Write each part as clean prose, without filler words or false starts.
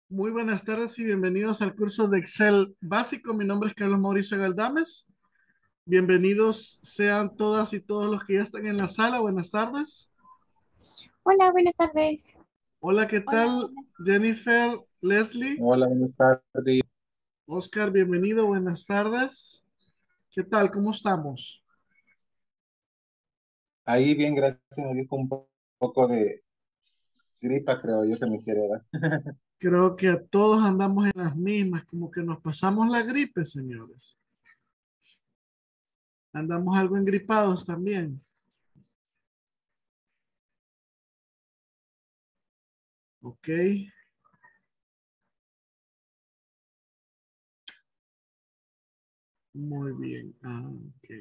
Muy buenas tardes y bienvenidos al curso de Excel básico. Mi nombre es Carlos Mauricio Galdames. Bienvenidos sean todas y todos los que ya están en la sala. Buenas tardes. Hola, buenas tardes. Hola, ¿qué Hola, tal? buenas. Jennifer, Leslie, Hola, buenas tardes. Oscar, bienvenido. Buenas tardes. ¿Qué tal? ¿Cómo estamos? Ahí bien, gracias a Dios, con un poco de gripa, creo yo que me quiere dar. Creo que todos andamos en las mismas, como que nos pasamos la gripe, señores. Andamos algo engripados también. Ok, muy bien. Ok.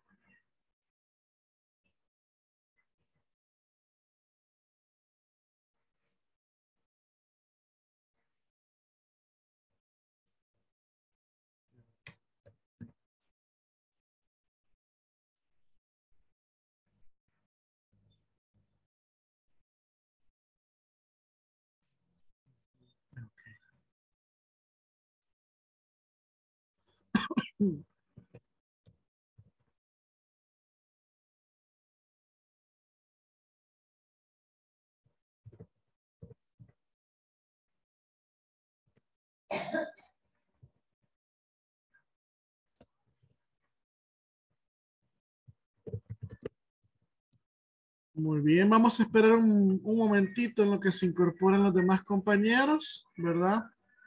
Muy bien, vamos a esperar un momentito en lo que se incorporen los demás compañeros, ¿verdad?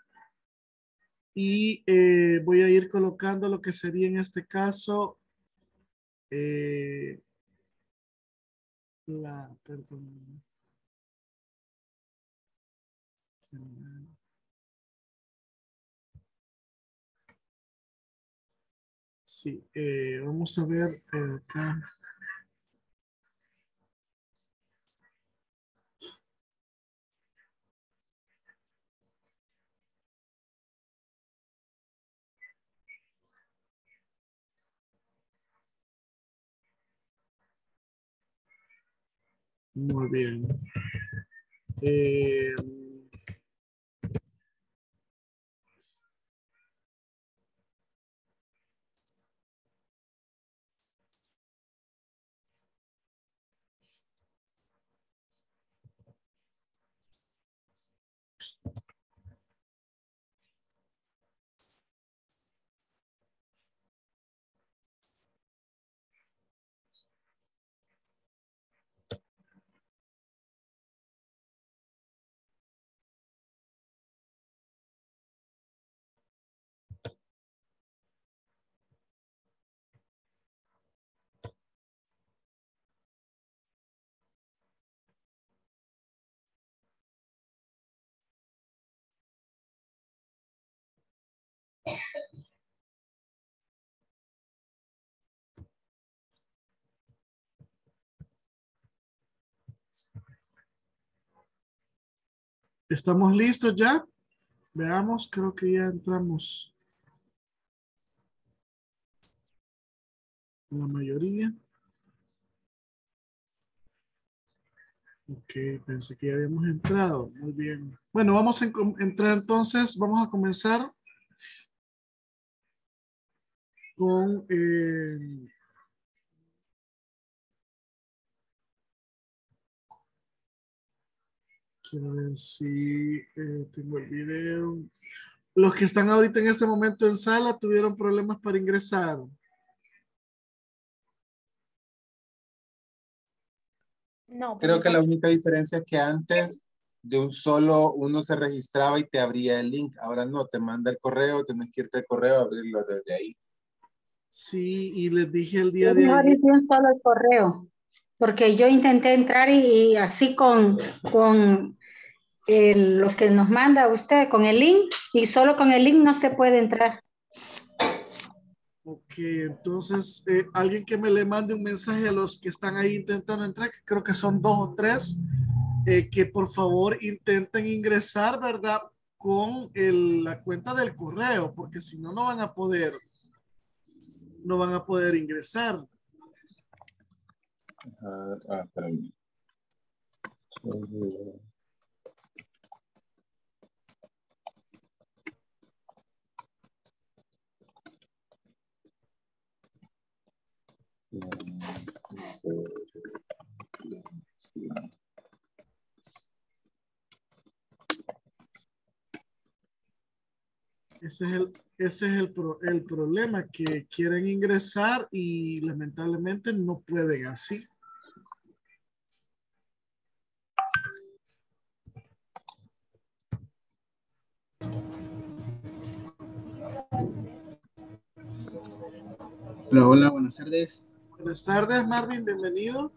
Y voy a ir colocando lo que sería en este caso eh, perdón, sí, vamos a ver acá. Muy bien. Eh, ¿Estamos listos ya? Veamos, creo que ya entramos la mayoría. Ok, pensé que ya habíamos entrado. Muy bien. Bueno, vamos a entrar entonces, vamos a comenzar con, quiero ver si tengo el video. Los que están ahorita en este momento en sala tuvieron problemas para ingresar. No, por Creo mi que la parte. única diferencia es que antes de un solo uno se registraba y te abría el link. Ahora no, te manda el correo, tienes que irte al correo a abrirlo desde ahí. Sí, y les dije el día Es de mejor ayer. ir de un solo el correo, porque yo intenté entrar y así con lo que nos manda usted, con el link, y solo con el link no se puede entrar. Ok, entonces alguien que me le mande un mensaje a los que están ahí intentando entrar, que creo que son dos o tres, que por favor intenten ingresar, ¿verdad? Con la cuenta del correo, porque si no, no van a poder ingresar. Espérame. Ese es el problema, que quieren ingresar y lamentablemente no pueden así. Hola, hola, buenas tardes. Buenas tardes, Marvin, bienvenido.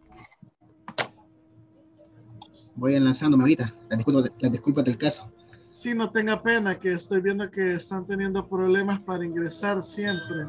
Voy enlazándome ahorita. Las disculpas del caso. Sí, no tenga pena, que estoy viendo que están teniendo problemas para ingresar siempre.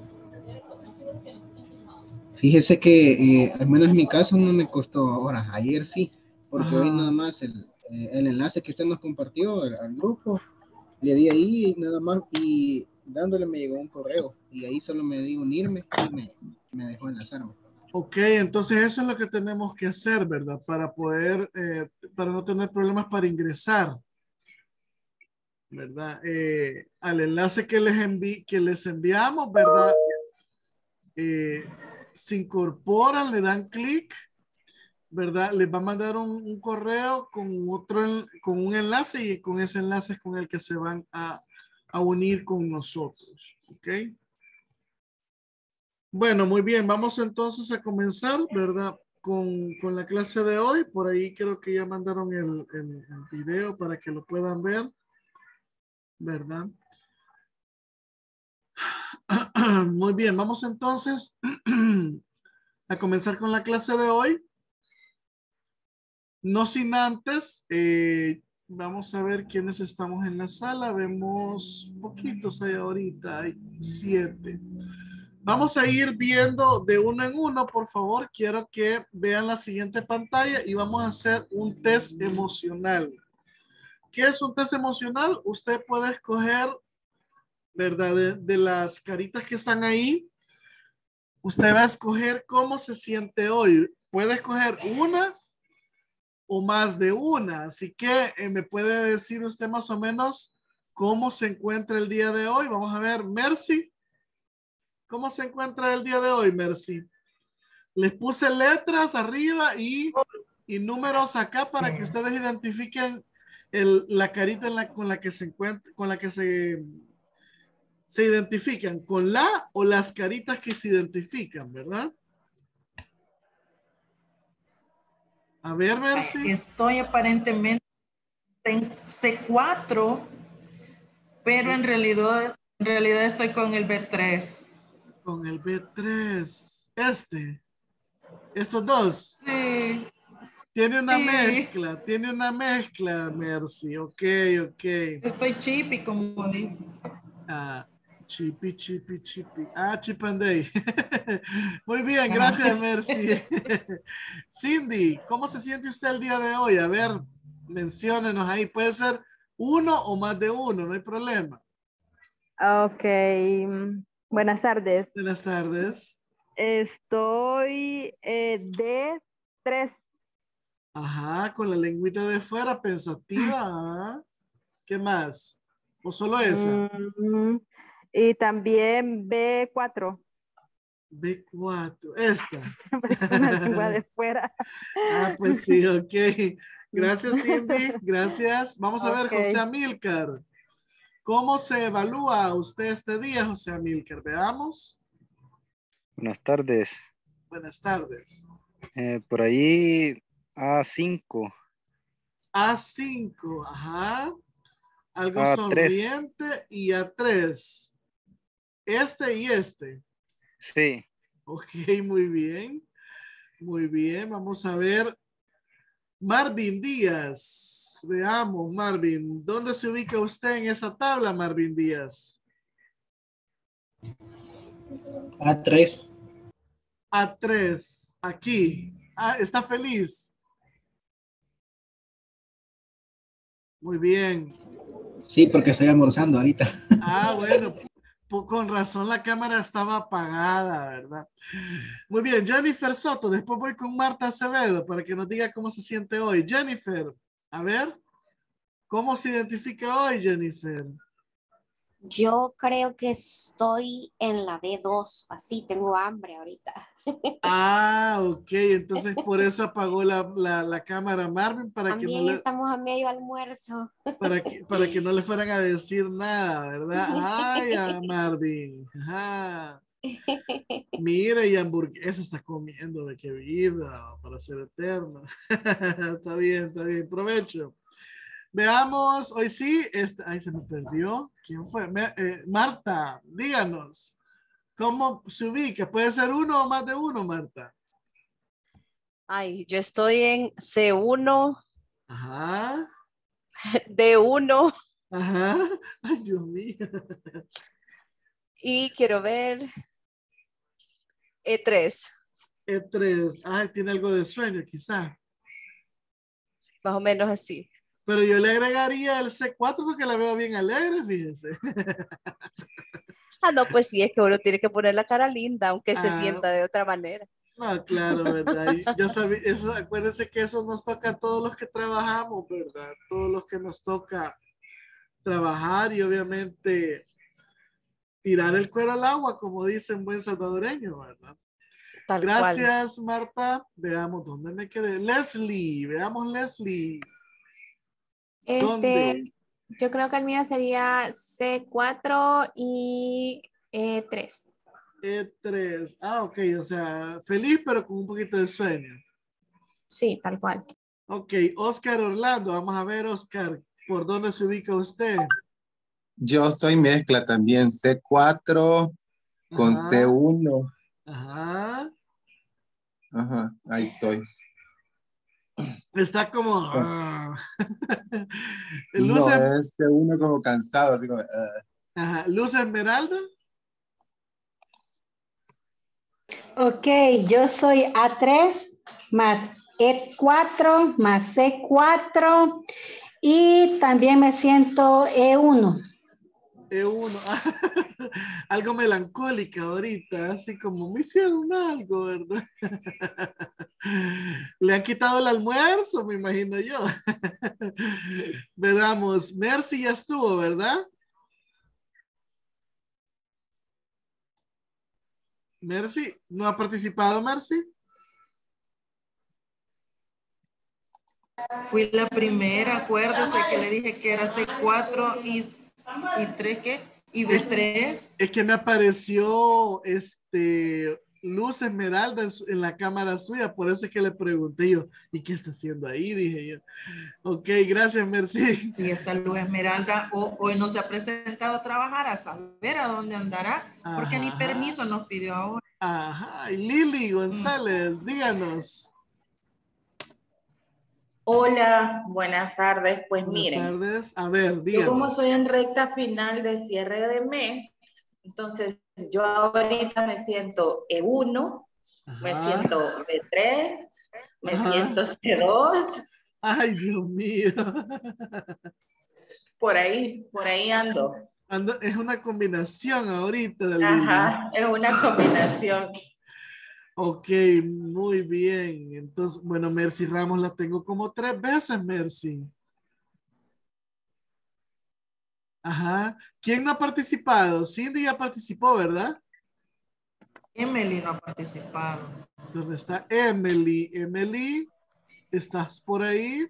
Fíjese que al menos en mi caso no me costó ahora. Ayer sí, porque hoy nada Ajá. más el enlace que usted nos compartió al grupo, le di ahí nada más y dándole me llegó un correo y ahí solo me di unirme y me dejó enlazarme. Ok, entonces eso es lo que tenemos que hacer, ¿verdad? Para poder, para no tener problemas para ingresar, ¿verdad? Al enlace que que les enviamos, ¿verdad? Se incorporan, le dan clic, ¿verdad? Les va a mandar un correo con un enlace y con ese enlace es con el que se van a unir con nosotros, ¿ok? Bueno, muy bien, vamos entonces a comenzar, ¿verdad? Con la clase de hoy. Por ahí creo que ya mandaron el video para que lo puedan ver, ¿verdad? Muy bien, vamos entonces a comenzar con la clase de hoy. No sin antes, vamos a ver quiénes estamos en la sala. Vemos poquitos ahí ahorita, hay 7. Vamos a ir viendo de uno en uno, por favor. Quiero que vean la siguiente pantalla y vamos a hacer un test emocional. ¿Qué es un test emocional? Usted puede escoger, ¿verdad? De las caritas que están ahí, usted va a escoger cómo se siente hoy. Puede escoger una o más de una. Así que me puede decir usted más o menos cómo se encuentra el día de hoy. Vamos a ver, Mercy. ¿Cómo se encuentra el día de hoy, Mercy? Les puse letras arriba y números acá para que ustedes identifiquen la carita con la que se encuentra, con la que se identifican, con la o las caritas que se identifican, ¿verdad? A ver, Mercy. Estoy aparentemente en C4, pero en realidad estoy con el B3. Con el B3. Estos dos. Sí. Tiene una Sí. mezcla, Mercy. Ok. Estoy chippy, como dice. Chippy. Chip and Day. Muy bien, gracias, Mercy. Cindy, ¿cómo se siente usted el día de hoy? A ver, menciónenos ahí. Puede ser uno o más de uno, no hay problema. Ok, buenas tardes. Buenas tardes. Estoy de 3. Ajá, con la lengüita de fuera, pensativa. Ajá. ¿Qué más? ¿O solo esa? Y también B4. B4, esta. Una lengua de fuera. Pues sí, ok. Gracias, Cindy. Gracias. Vamos a ver, Ok. José Amílcar. ¿Cómo se evalúa usted este día, José Amílcar? Veamos. Buenas tardes. Buenas tardes. Por ahí A5. A5, ajá. Algo A3. sonriente y A3. Este y este. Sí. Ok, muy bien. Muy bien, vamos a ver. Marvin Díaz. Veamos, Marvin. ¿Dónde se ubica usted en esa tabla, Marvin Díaz? A3. A3. Aquí. ¿Está feliz? Muy bien. Sí, porque estoy almorzando ahorita. Bueno, con razón la cámara estaba apagada, ¿verdad? Muy bien, Jennifer Soto. Después voy con Marta Acevedo para que nos diga cómo se siente hoy. Jennifer, a ver, ¿cómo se identifica hoy, Jennifer? Yo creo que estoy en la B2, así tengo hambre ahorita. Ah, ok, entonces por eso apagó la cámara Marvin para que no También le, estamos a medio almuerzo. para que no le fueran a decir nada, ¿verdad? Ay, a Marvin. Ajá. Mira, y hamburguesa está comiendo, de qué vida, para ser eterno. Está bien, provecho. Veamos, hoy sí, ay, se me perdió. ¿Quién fue? Marta, díganos, ¿cómo se ubica? ¿Puede ser uno o más de uno, Marta? Ay, yo estoy en C1, Ajá, D1 ajá. Ay, Dios mío. y quiero ver E3, E3, ay, tiene algo de sueño, quizá. más o menos así. Pero yo le agregaría el C4 porque la veo bien alegre, fíjense. Ah, no, pues sí, es que uno tiene que poner la cara linda, aunque se Ah, sienta de otra manera. no, claro, ¿verdad? Y ya sabía, eso, acuérdense que eso nos toca a todos los que trabajamos, ¿verdad? Todos los que nos toca trabajar y obviamente tirar el cuero al agua, como dice un buen salvadoreño, ¿verdad? Tal cual. Gracias, Marta. Veamos dónde me quedé. Leslie, veamos Leslie. ¿Dónde? Yo creo que el mío sería C4 y 3. E3. Ah, ok, o sea, feliz pero con un poquito de sueño. Sí, tal cual. Ok, Oscar Orlando, vamos a ver, Oscar, ¿por dónde se ubica usted? Yo soy mezcla también, C4 con Ajá. C1. Ajá. Ajá, ahí estoy. Está como... No, es C1 como cansado, así como... Ajá. ¿Luz Esmeralda? Ok, yo soy A3 más E4 más C4 y también me siento E1. E1. Algo melancólica ahorita, así como me hicieron algo, ¿verdad? Le han quitado el almuerzo, me imagino yo. Veamos, Mercy ya estuvo, ¿verdad? Mercy, ¿no ha participado Mercy? Fui la primera, acuérdese que le dije que era C4 y 3, ¿qué? Y B3. Es que me apareció Luz Esmeralda en la cámara suya, por eso es que le pregunté yo, ¿y qué está haciendo ahí? Dije yo. Ok, gracias, Mercy. Sí, está Luz Esmeralda, hoy no se ha presentado a trabajar, a saber a dónde andará, porque ni permiso nos pidió ahora. Ajá, y Lili González, díganos. Hola, buenas tardes. Pues buenas miren, tardes. A ver, díganos. Yo como soy en recta final de cierre de mes, entonces yo ahorita me siento E1, me siento B3, me siento C2. Ay, Dios mío. Por ahí ando. Es una combinación ahorita del Ajá, es una combinación. Ok, muy bien. Entonces, bueno, Mercy Ramos la tengo como 3 veces, Mercy. Ajá. ¿Quién no ha participado? Cindy ya participó, ¿verdad? Emily no ha participado. ¿Dónde está Emily? Emily, ¿estás por ahí?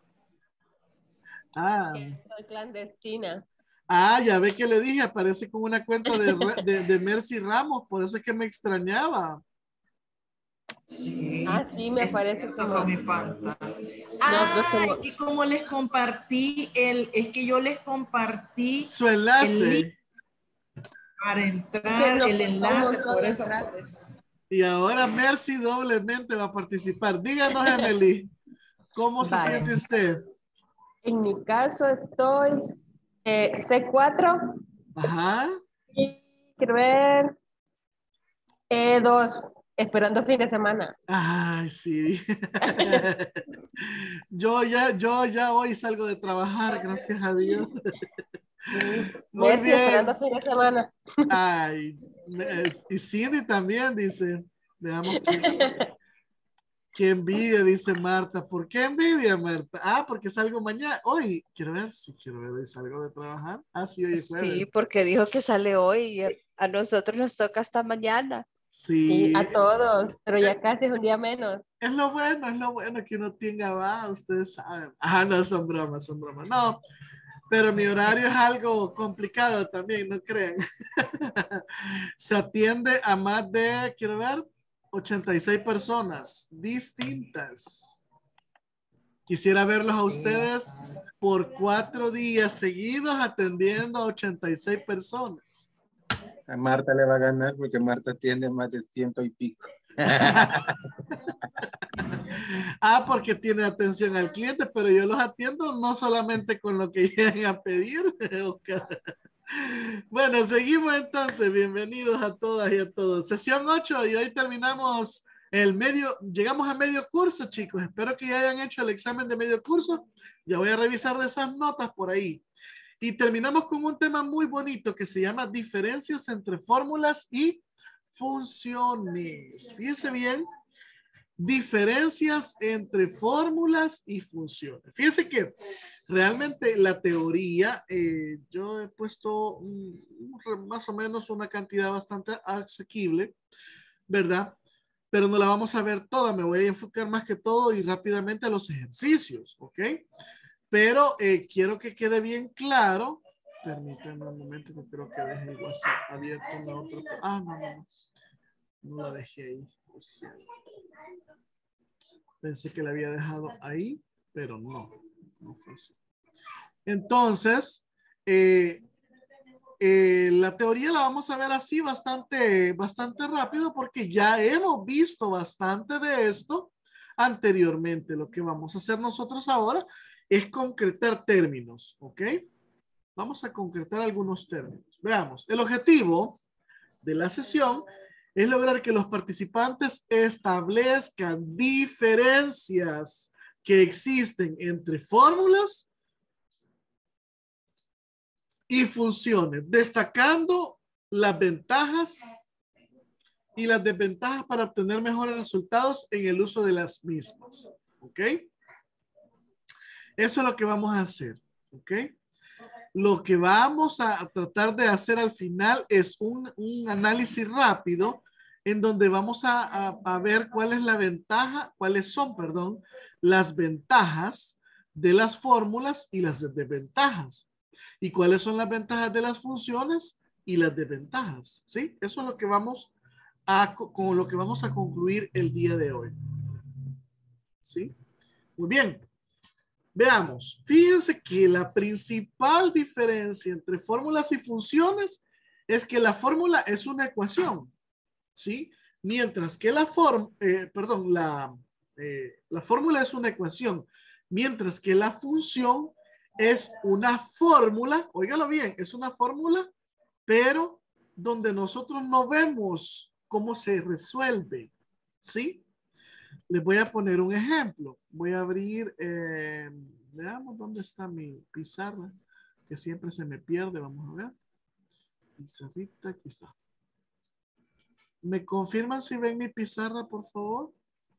Ah. Soy clandestina. Ah, ya ve que le dije, aparece con una cuenta de Mercy Ramos, por eso es que me extrañaba. Sí. Ah, sí, me aparece como mi pantalla. Es que como les compartí es que yo les compartí su enlace. El link para entrar, el enlace, por eso. Y ahora Mercy doblemente va a participar. Díganos, Emily, ¿cómo se siente usted? En mi caso estoy C4. Ajá. Y quiero ver E2, esperando fin de semana. Ay, sí. yo ya hoy salgo de trabajar, gracias a Dios. Muy bien. Esperando fin de semana. Ay, y Cindy también dice, veamos Qué envidia, dice Marta. ¿Por qué envidia, Marta? Ah, porque salgo mañana. Hoy, quiero ver, si quiero ver, hoy salgo de trabajar. Ah, sí, hoy es jueves. Sí, porque dijo que sale hoy y a nosotros nos toca hasta mañana. Sí. Y a todos, pero ya casi es un día menos. Es lo bueno que uno tenga, va, ustedes saben. Ah, no, son bromas, son bromas. No, pero mi horario es algo complicado también, no crean. Se atiende a más de, quiero ver, 86 personas distintas. Quisiera verlos a ustedes por 4 días seguidos atendiendo a 86 personas. A Marta le va a ganar porque Marta atiende más de 100 y pico. Ah, porque tiene atención al cliente, pero yo los atiendo no solamente con lo que llegan a pedir. Bueno, seguimos entonces. Bienvenidos a todas y a todos. Sesión 8 y hoy terminamos llegamos a medio curso, chicos. Espero que ya hayan hecho el examen de medio curso. Ya voy a revisar de esas notas por ahí. Y terminamos con un tema muy bonito que se llama diferencias entre fórmulas y funciones. Fíjense bien. Diferencias entre fórmulas y funciones. Fíjense que realmente la teoría, yo he puesto más o menos una cantidad bastante asequible, ¿verdad? Pero no la vamos a ver toda, me voy a enfocar más que todo y rápidamente a los ejercicios, ¿ok? Pero quiero que quede bien claro, permítanme un momento que creo que dejé el WhatsApp abierto en la otra. Ah, no la dejé ahí, o sea, pensé que la había dejado ahí, pero no fue así. Entonces, la teoría la vamos a ver así bastante rápido porque ya hemos visto bastante de esto anteriormente. Lo que vamos a hacer nosotros ahora es concretar términos, ¿ok? Vamos a concretar algunos términos. Veamos, el objetivo de la sesión es lograr que los participantes establezcan diferencias que existen entre fórmulas y funciones, destacando las ventajas y las desventajas para obtener mejores resultados en el uso de las mismas. ¿Ok? Eso es lo que vamos a hacer. ¿Ok? Lo que vamos a tratar de hacer al final es un análisis rápido en donde vamos a ver cuáles son las ventajas de las fórmulas y las desventajas. ¿Y cuáles son las ventajas de las funciones y las desventajas? ¿Sí? Eso es lo que con lo que vamos a concluir el día de hoy. ¿Sí? Muy bien. Veamos. Fíjense que la principal diferencia entre fórmulas y funciones es que la fórmula es una ecuación. ¿Sí? Mientras que la fórmula es una ecuación, mientras que la función es una fórmula, óigalo bien, es una fórmula, pero donde nosotros no vemos cómo se resuelve, ¿sí? Les voy a poner un ejemplo. Voy a abrir, veamos dónde está mi pizarra, que siempre se me pierde, vamos a ver. Pizarrita, aquí está. ¿Me confirman si ven mi pizarra, por favor?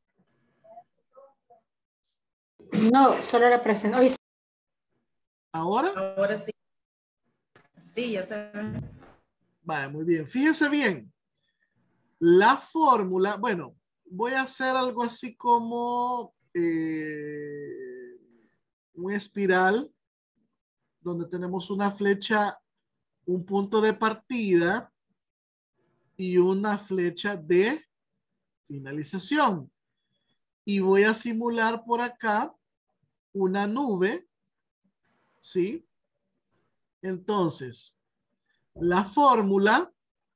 No, solo la presento. ¿Ahora? Ahora sí. Sí, ya se ve. Vale, muy bien. Fíjense bien. La fórmula, bueno, voy a hacer algo así como un espiral donde tenemos una flecha, un punto de partida y una flecha de finalización. Y voy a simular por acá una nube, ¿sí? Entonces, la fórmula,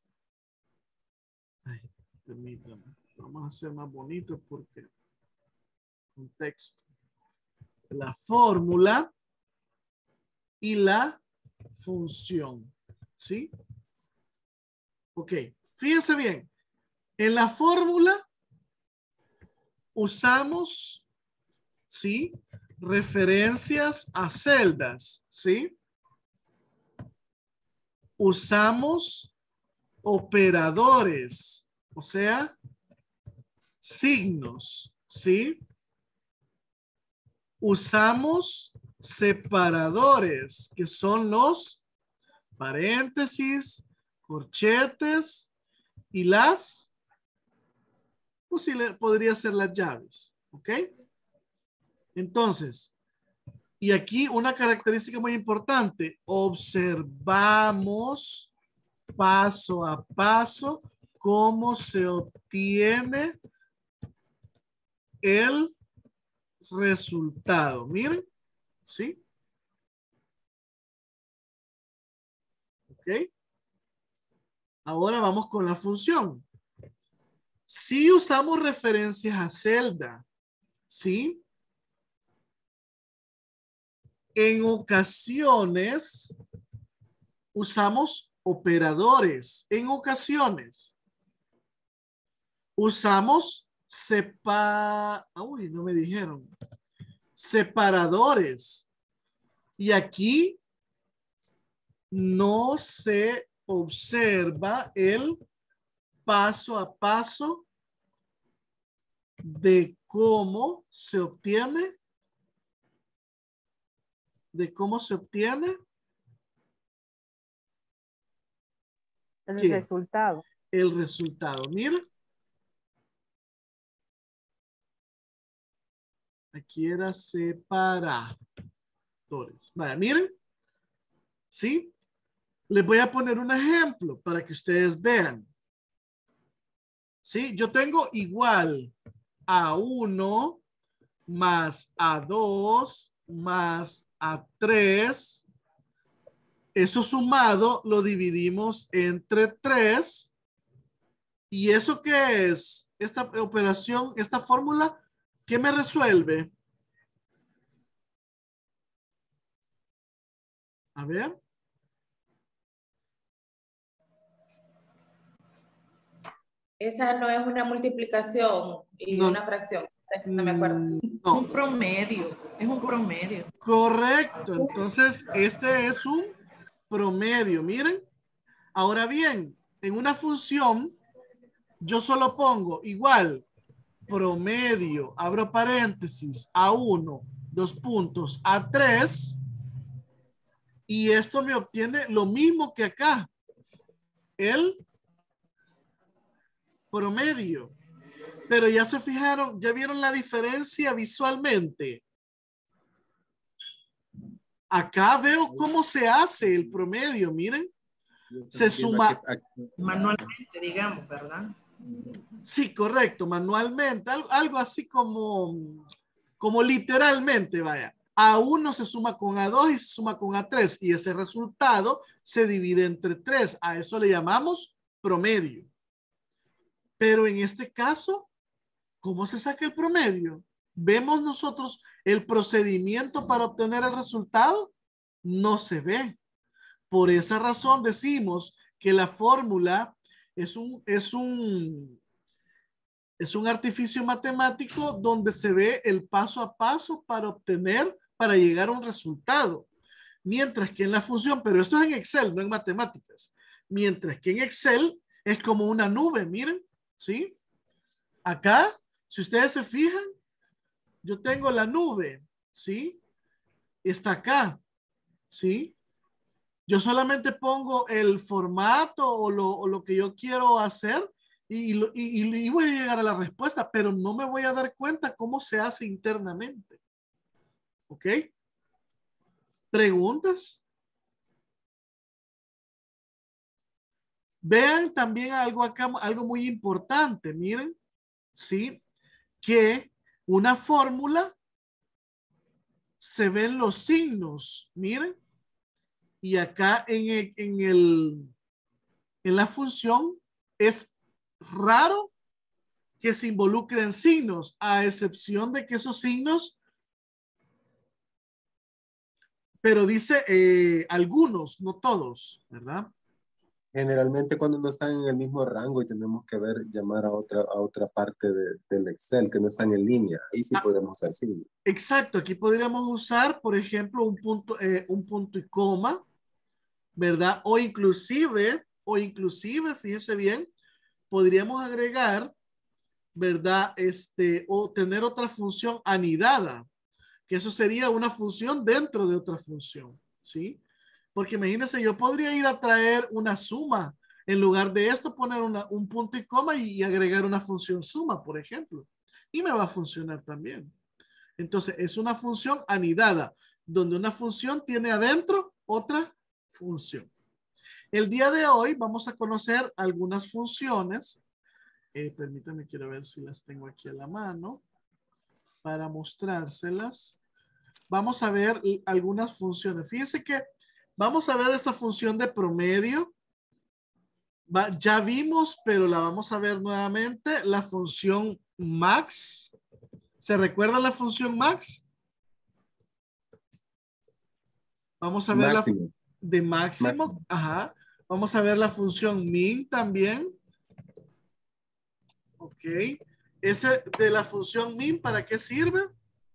permítanme, vamos a hacer más bonito porque contexto. La fórmula y la función, ¿sí? Ok, fíjense bien. En la fórmula usamos, ¿sí? Referencias a celdas, ¿sí? Usamos operadores, o sea, signos, ¿sí? Usamos separadores, que son los paréntesis, corchetes y las, podría ser las llaves, ¿ok? Entonces, y aquí una característica muy importante, observamos paso a paso cómo se obtiene el resultado. Miren, ¿sí? Ok. Ahora vamos con la función. Si usamos referencias a celda, ¿sí? En ocasiones usamos operadores. En ocasiones usamos no me dijeron. Separadores. Y aquí no se observa el paso a paso de cómo se obtiene. ¿De cómo se obtiene? El ¿Qué? resultado. El resultado. Mira. Aquí era separadores. Vaya, miren. ¿Sí? Les voy a poner un ejemplo para que ustedes vean. ¿Sí? Yo tengo igual A1 más A2 más A3. Eso sumado lo dividimos entre 3. ¿Y eso qué es? Esta operación, esta fórmula, ¿qué me resuelve? A ver. Esa no es una multiplicación y No. una fracción. No me acuerdo. No. Un promedio. Es un promedio. Correcto. Entonces, este es un promedio. Miren. Ahora bien, en una función, yo solo pongo igual promedio, abro paréntesis, A1, 2 puntos, A3, y esto me obtiene lo mismo que acá, el promedio. Pero ya se fijaron, ya vieron la diferencia visualmente. Acá veo cómo se hace el promedio, miren. Se suma manualmente, digamos, ¿verdad? Sí, correcto, manualmente, algo así como literalmente, vaya. A1 se suma con A2 y se suma con A3 y ese resultado se divide entre 3. A eso le llamamos promedio. Pero en este caso, ¿cómo se saca el promedio? ¿Vemos nosotros el procedimiento para obtener el resultado? No se ve. Por esa razón decimos que la fórmula es un artificio matemático donde se ve el paso a paso para llegar a un resultado. Mientras que en la función, pero esto es en Excel, no en matemáticas. Mientras que en Excel es como una nube, miren, ¿sí? Acá, si ustedes se fijan, yo tengo la nube, ¿sí? Está acá, ¿sí? Yo solamente pongo el formato o lo que yo quiero hacer y voy a llegar a la respuesta, pero no me voy a dar cuenta cómo se hace internamente. ¿Ok? ¿Preguntas? Vean también algo acá, algo muy importante, miren, ¿sí? Que una fórmula se ven los signos, miren. Y acá en la función es raro que se involucren signos, a excepción de que esos signos, pero dice algunos, no todos, ¿verdad? Generalmente cuando no están en el mismo rango y tenemos que llamar a otra parte del Excel que no están en línea, ahí sí podemos usar signos. Exacto, aquí podríamos usar, por ejemplo, un punto y coma, ¿verdad? O inclusive, fíjense bien, podríamos agregar ¿verdad? O tener otra función anidada, que eso sería una función dentro de otra función, ¿sí? Porque imagínense, yo podría ir a traer una suma, en lugar de esto poner un punto y coma y agregar una función suma, por ejemplo, y me va a funcionar también. Entonces, es una función anidada, donde una función tiene adentro otra función. El día de hoy vamos a conocer algunas funciones. Permítanme, quiero ver si las tengo aquí a la mano para mostrárselas. Vamos a ver algunas funciones. Fíjense que vamos a ver esta función de promedio. Ya vimos, pero la vamos a ver nuevamente. La función max. ¿Se recuerda la función max? Vamos a ver Máximo. la de máximo. Ajá. Vamos a ver la función min también. Ok. Ese de la función min, ¿para qué sirve?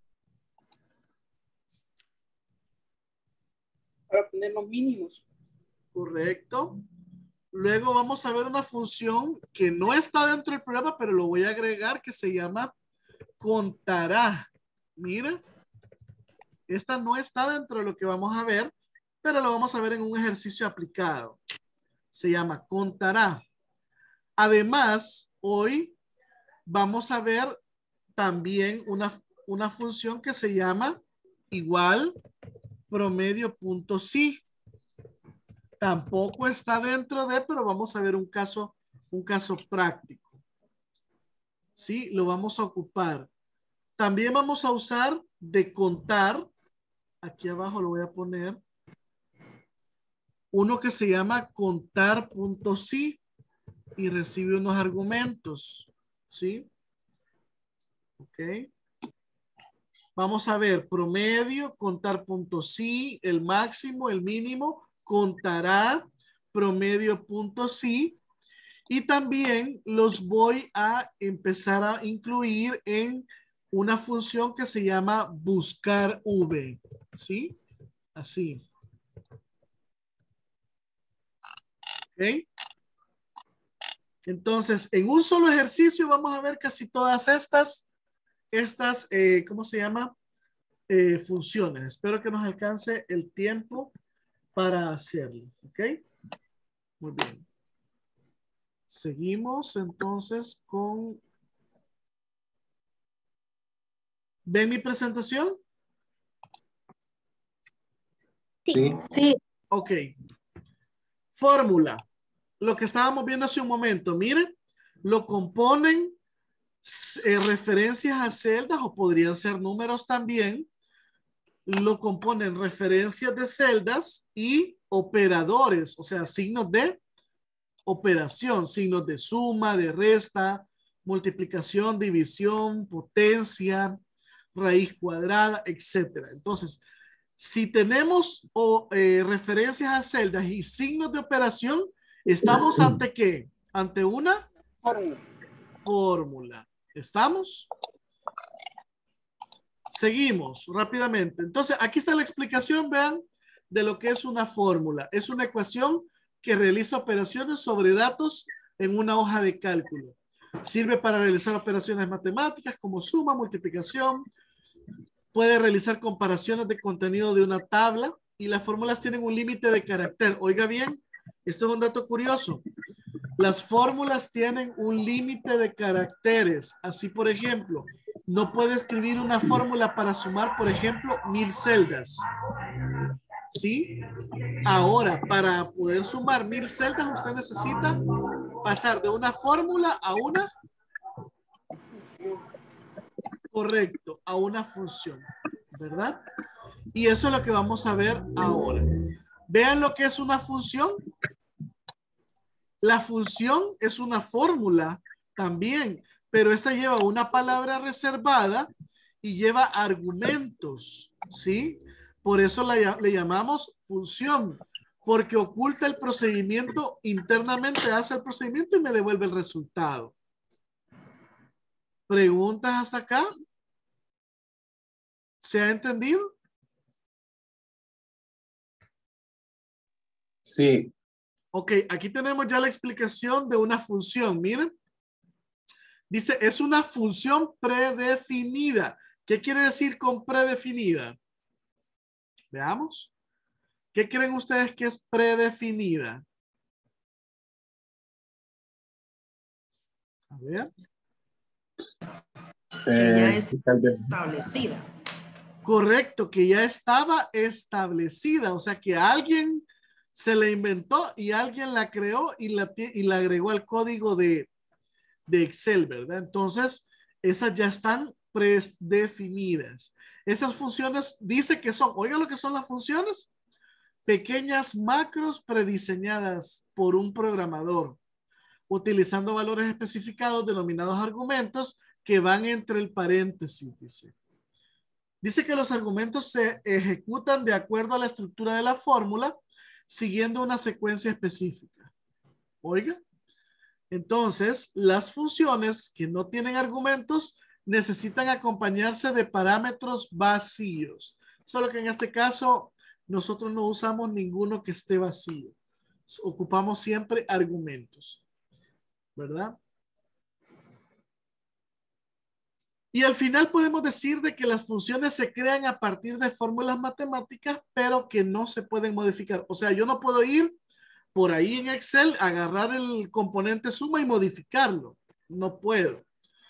Para obtener los mínimos. Correcto. Luego vamos a ver una función que no está dentro del programa, pero lo voy a agregar, que se llama contará. Mira, esta no está dentro de lo que vamos a ver, pero lo vamos a ver en un ejercicio aplicado. Se llama contará. Además, hoy vamos a ver también una función que se llama igual promedio.si. Tampoco está dentro de, pero vamos a ver un caso práctico. Sí, lo vamos a ocupar. También vamos a usar de contar. Aquí abajo lo voy a poner. Uno que se llama contar.si y recibe unos argumentos. ¿Sí? Ok. Vamos a ver promedio, contar.si, el máximo, el mínimo, contará, promedio.si. Y también los voy a empezar a incluir en una función que se llama buscar v. ¿Sí? Así. ¿Ok? Entonces, en un solo ejercicio vamos a ver casi todas estas, ¿cómo se llama? Funciones. Espero que nos alcance el tiempo para hacerlo. ¿Ok? Muy bien. Seguimos entonces con... ¿Ven mi presentación? Sí. Sí. Ok. Fórmula. Lo que estábamos viendo hace un momento. Miren, lo componen referencias a celdas o podrían ser números también. Lo componen referencias de celdas y operadores, o sea, signos de operación, signos de suma, de resta, multiplicación, división, potencia, raíz cuadrada, etcétera. Entonces, si tenemos referencias a celdas y signos de operación, ¿estamos ante qué? Ante una fórmula. ¿Estamos? Seguimos rápidamente. Entonces, aquí está la explicación, vean, de lo que es una fórmula. Es una ecuación que realiza operaciones sobre datos en una hoja de cálculo. Sirve para realizar operaciones matemáticas como suma, multiplicación. Puede realizar comparaciones de contenido de una tabla y las fórmulas tienen un límite de carácter. Oiga bien, esto es un dato curioso. Las fórmulas tienen un límite de caracteres. Así, por ejemplo, no puede escribir una fórmula para sumar, por ejemplo, 1000 celdas. ¿Sí? Ahora, para poder sumar 1000 celdas, usted necesita pasar de una fórmula a una... Correcto, a una función, ¿verdad? Y eso es lo que vamos a ver ahora. Vean lo que es una función. La función es una fórmula también, pero esta lleva una palabra reservada y lleva argumentos, ¿sí? Por eso le llamamos función, porque oculta el procedimiento, internamente hace el procedimiento y me devuelve el resultado. ¿Preguntas hasta acá? ¿Se ha entendido? Sí. Ok, aquí tenemos ya la explicación de una función. Miren, Dice, es una función predefinida. ¿Qué quiere decir con predefinida? Veamos. ¿Qué creen ustedes que es predefinida? A ver. Que ya es tal vez. establecida. Correcto, que ya estaba establecida. O sea, que alguien se la inventó y alguien la creó y la agregó al código de Excel, ¿verdad? Entonces, esas ya están predefinidas. Esas funciones dice que son, oiga lo que son las funciones, pequeñas macros prediseñadas por un programador, utilizando valores especificados denominados argumentos que van entre el paréntesis, dice. Dice que los argumentos se ejecutan de acuerdo a la estructura de la fórmula, siguiendo una secuencia específica. Oiga. Entonces, las funciones que no tienen argumentos necesitan acompañarse de parámetros vacíos. Solo que en este caso, nosotros no usamos ninguno que esté vacío. Ocupamos siempre argumentos, ¿verdad? Y al final podemos decir de que las funciones se crean a partir de fórmulas matemáticas, pero que no se pueden modificar. O sea, yo no puedo ir por ahí en Excel, agarrar el componente suma y modificarlo. No puedo.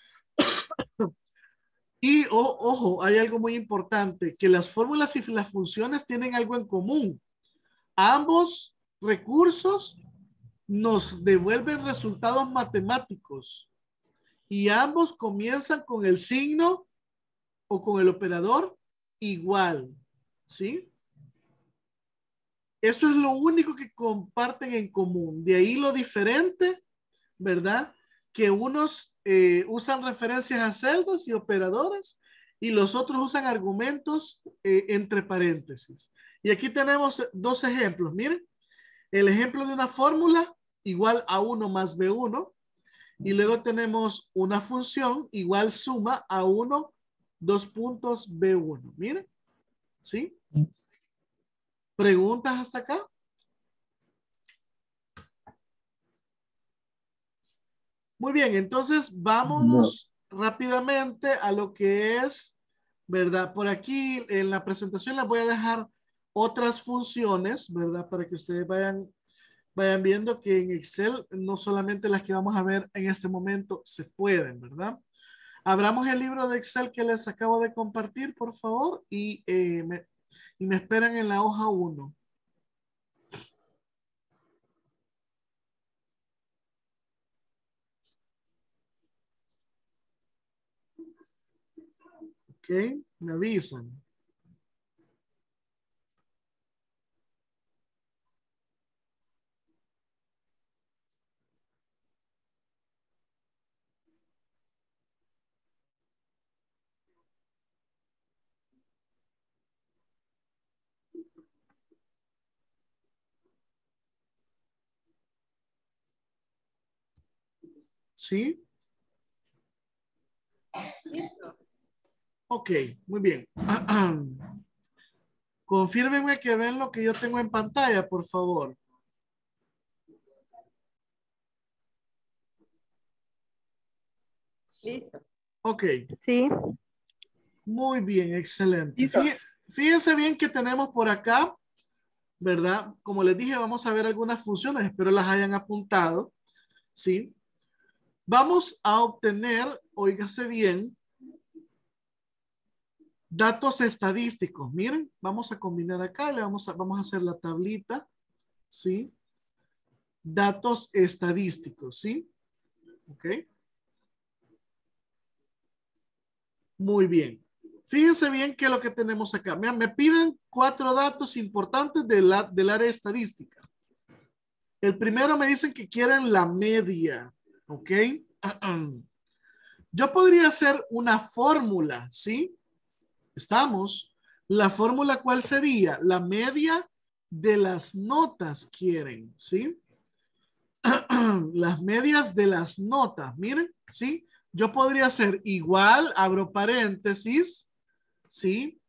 Y ojo, hay algo muy importante, que las fórmulas y las funciones tienen algo en común. Ambos recursos nos devuelven resultados matemáticos y ambos comienzan con el signo o con el operador igual, ¿sí? Eso es lo único que comparten en común. De ahí lo diferente, ¿verdad? Que unos usan referencias a celdas y operadores y los otros usan argumentos entre paréntesis. Y aquí tenemos dos ejemplos. Miren, el ejemplo de una fórmula igual a 1 más B1 y luego tenemos una función igual suma a 1, 2 puntos B1. Miren, ¿sí? ¿Preguntas hasta acá? Muy bien, entonces vámonos rápidamente a lo que es, ¿verdad? Por aquí en la presentación les voy a dejar otras funciones, ¿verdad? Para que ustedes vayan viendo que en Excel no solamente las que vamos a ver en este momento se pueden, ¿verdad? Abramos el libro de Excel que les acabo de compartir, por favor, y me esperan en la hoja 1. Ok, me avisan. ¿Sí? Ok, muy bien. Confírmenme que ven lo que yo tengo en pantalla, por favor. Listo. Ok. Sí. Muy bien, excelente. Listo. Fíjense bien que tenemos por acá, ¿verdad? Como les dije, vamos a ver algunas funciones, espero las hayan apuntado, ¿sí? Vamos a obtener, óigase bien, datos estadísticos. Miren, vamos a combinar acá, vamos a hacer la tablita, ¿sí? Datos estadísticos, ¿sí? Ok. Muy bien. Fíjense bien que lo que tenemos acá. Me piden 4 datos importantes del área estadística. El primero me dicen que quieren la media, ¿ok? Yo podría hacer una fórmula, ¿sí? Estamos. La fórmula, ¿cuál sería? La media de las notas quieren, ¿sí? Las medias de las notas, miren, ¿sí? Yo podría hacer igual, abro paréntesis, ¿sí?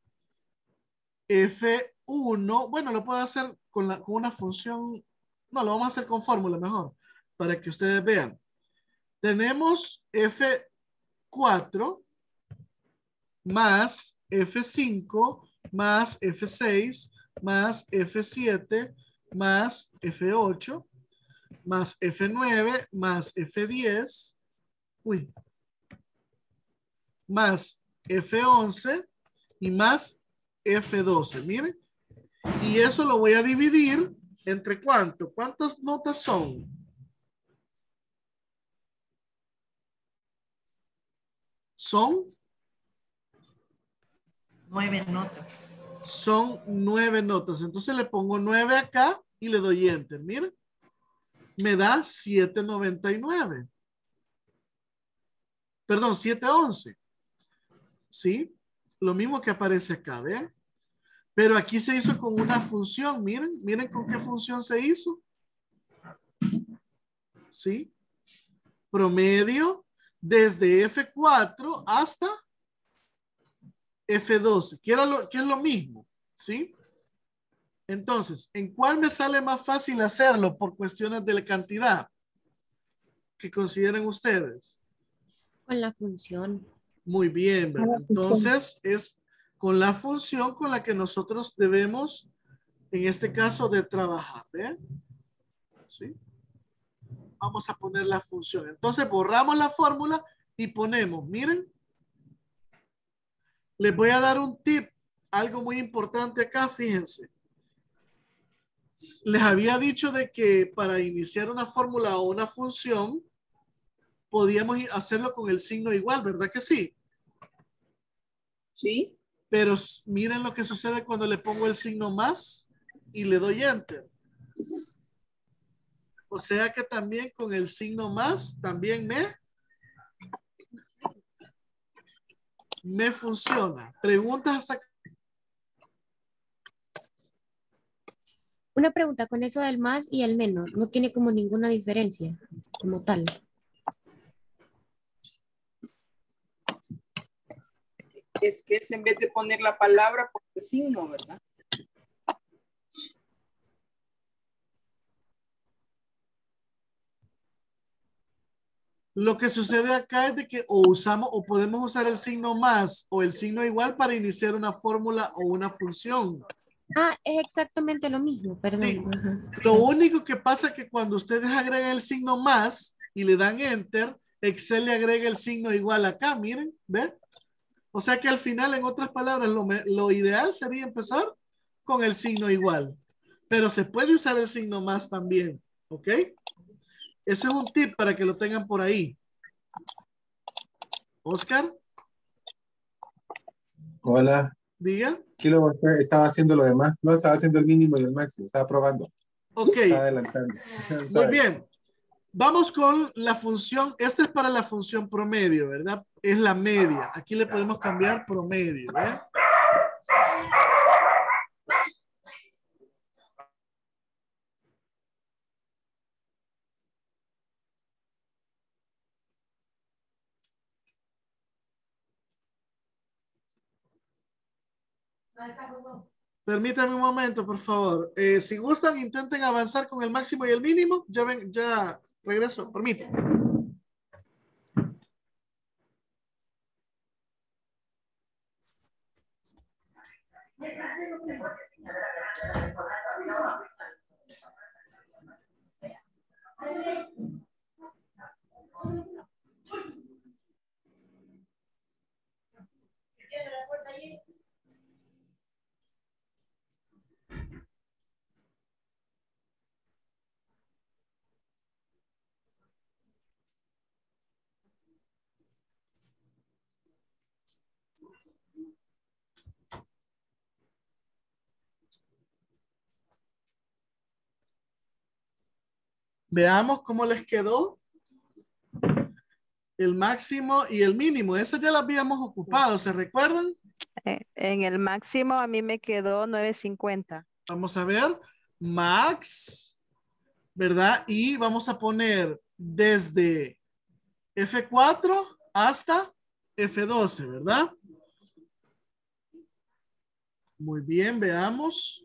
F1, bueno, lo puedo hacer con una función, no, lo vamos a hacer con fórmula mejor, para que ustedes vean. Tenemos F4 más F5 más F6 más F7 más F8 más F9 más F10, uy, más F11 y más F12. Miren. Y eso lo voy a dividir entre ¿cuánto? ¿Cuántas notas son? Son 9 notas. Son 9 notas. Entonces le pongo 9 acá y le doy enter. Miren. Me da 7.99. Perdón, 7.11. ¿Sí? Lo mismo que aparece acá, ¿vean? Pero aquí se hizo con una función. Miren, miren con qué función se hizo. ¿Sí? Promedio desde F4 hasta F12, que es lo mismo. ¿Sí? Entonces, ¿en cuál me sale más fácil hacerlo por cuestiones de la cantidad que consideren ustedes? Con la función. Muy bien, ¿verdad? Entonces, es con la función con la que nosotros debemos, en este caso, de trabajar. ¿Ven? ¿Sí? Vamos a poner la función. Entonces, borramos la fórmula y ponemos, miren, les voy a dar un tip, algo muy importante acá, fíjense. Les había dicho de que para iniciar una fórmula o una función, podíamos hacerlo con el signo igual, ¿verdad que sí? Sí. Pero miren lo que sucede cuando le pongo el signo más y le doy enter. O sea que también con el signo más también me funciona. Preguntas hasta acá. Una pregunta, con eso del más y el menos, no tiene como ninguna diferencia como tal. Es que es en vez de poner la palabra por el signo, ¿verdad? Lo que sucede acá es de que o podemos usar el signo más o el signo igual para iniciar una fórmula o una función. Ah, es exactamente lo mismo, perdón. Sí. Ajá. Lo único que pasa es que cuando ustedes agregan el signo más y le dan enter, Excel le agrega el signo igual acá, miren, ¿ven? O sea que al final, en otras palabras, lo ideal sería empezar con el signo igual. Pero se puede usar el signo más también, ¿ok? Ese es un tip para que lo tengan por ahí. Oscar. Hola. Diga. Aquí estaba haciendo lo demás. No, estaba haciendo el mínimo y el máximo. Estaba probando. Ok. Estaba adelantando. Muy bien. Vamos con la función. Esta es para la función promedio, ¿verdad? Es la media. Aquí le podemos cambiar promedio, ¿verdad? Permítanme un momento, por favor. Si gustan, intenten avanzar con el máximo y el mínimo. Ya regreso. Permítanme. Veamos cómo les quedó el máximo y el mínimo. Esas ya las habíamos ocupado, ¿se recuerdan? En el máximo a mí me quedó 9.50. Vamos a ver. Max, ¿verdad? Y vamos a poner desde F4 hasta F12, ¿verdad? Muy bien, veamos.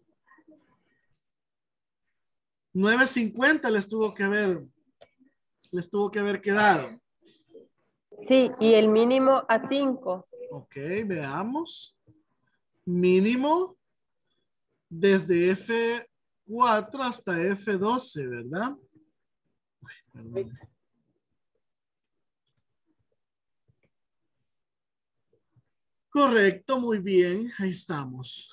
9.50 les tuvo que haber quedado. Sí, y el mínimo a 5. Ok, veamos. Mínimo desde F4 hasta F12, ¿verdad? Perdón. Correcto, muy bien. Ahí estamos.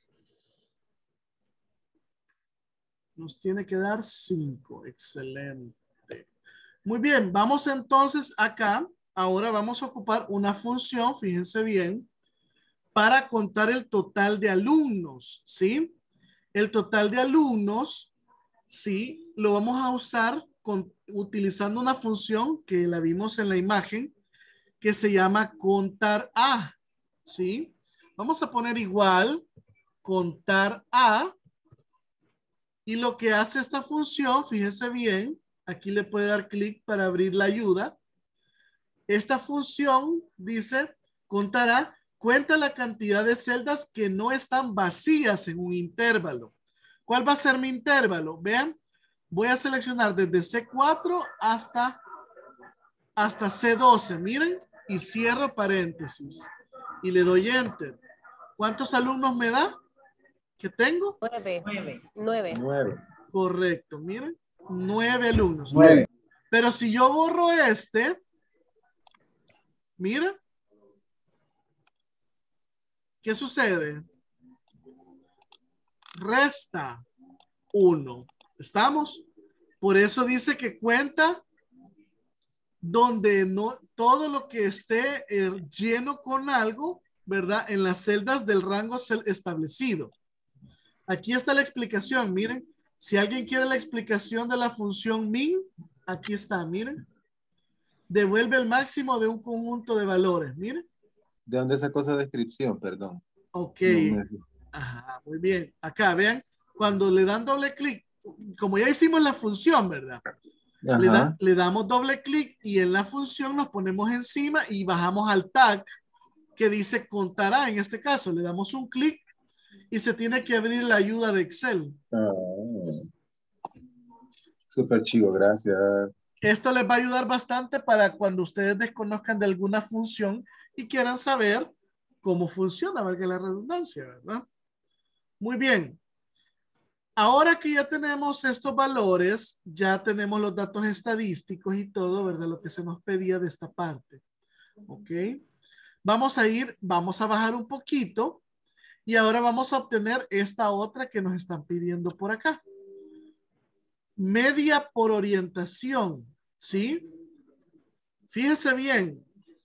Nos tiene que dar 5. Excelente. Muy bien, vamos entonces acá. Ahora vamos a ocupar una función, fíjense bien, para contar el total de alumnos, ¿sí? El total de alumnos, ¿sí? Lo vamos a usar utilizando una función que la vimos en la imagen, que se llama contar a, ¿sí? Vamos a poner igual, contar a, y lo que hace esta función, fíjense bien, aquí le puede dar clic para abrir la ayuda. Esta función dice, contará, cuenta la cantidad de celdas que no están vacías en un intervalo. ¿Cuál va a ser mi intervalo? Vean, voy a seleccionar desde C4 hasta C12, miren, y cierro paréntesis. Y le doy enter. ¿Cuántos alumnos me da? ¿Qué tengo? 9. Correcto, miren. 9 alumnos. 9. Pero si yo borro este, miren. ¿Qué sucede? Resta 1. ¿Estamos? Por eso dice que cuenta donde no todo lo que esté lleno con algo, ¿verdad? En las celdas del rango establecido. Aquí está la explicación, miren. Si alguien quiere la explicación de la función min, aquí está, miren. Devuelve el máximo de un conjunto de valores, miren. ¿De dónde sacó esa descripción? Perdón. Ok. No, Ajá, muy bien. Acá, vean, cuando le dan doble clic, como ya hicimos la función, ¿verdad? Le damos doble clic y en la función nos ponemos encima y bajamos al tag que dice contará. En este caso, le damos un clic y se tiene que abrir la ayuda de Excel. Súper chivo, gracias. Esto les va a ayudar bastante para cuando ustedes desconozcan de alguna función y quieran saber cómo funciona, valga la redundancia, ¿verdad? Muy bien. Ahora que ya tenemos estos valores, ya tenemos los datos estadísticos y todo, ¿verdad? Lo que se nos pedía de esta parte. ¿Ok? Vamos a bajar un poquito y ahora vamos a obtener esta otra que nos están pidiendo por acá. Media por orientación, ¿sí? Fíjense bien.